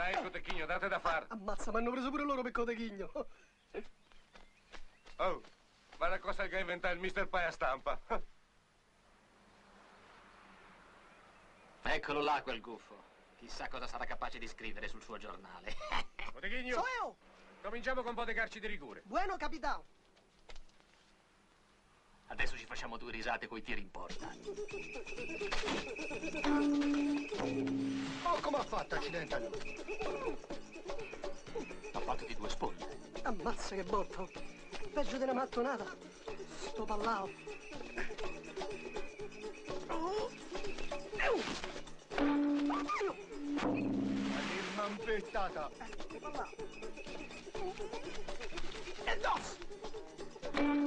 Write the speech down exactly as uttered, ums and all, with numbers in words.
Dai, cotechigno, date da far. Ammazza, mi hanno preso pure loro per cotechigno. Oh, guarda cosa che ha inventato il mister Pai a stampa. Eccolo là, quel gufo. Chissà cosa sarà capace di scrivere sul suo giornale. Cotechigno, So io. cominciamo con un po' di carci di rigore. Bueno, capitano. Adesso ci facciamo due risate coi tiri in porta. Oh, come ha fatto, accidente a lui? Ha fatto di due sponde. Ammazza che botta. Peggio di una mattonata. Sto pallao. Ma mampettata. Sto pallao. E dos!